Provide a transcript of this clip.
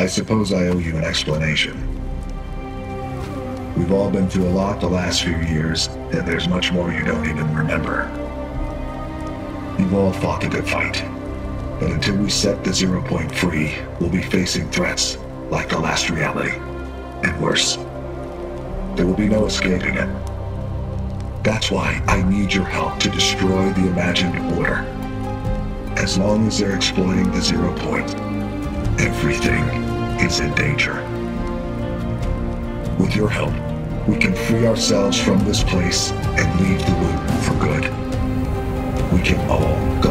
I suppose I owe you an explanation. We've all been through a lot the last few years, and there's much more you don't even remember. You've all fought the good fight, but until we set the 0 point free, we'll be facing threats like the last reality, and worse. There will be no escaping it. That's why I need your help to destroy the imagined order. As long as they're exploiting the 0 point, everything is in danger. With your help, we can free ourselves from this place and leave the loop for good. We can all go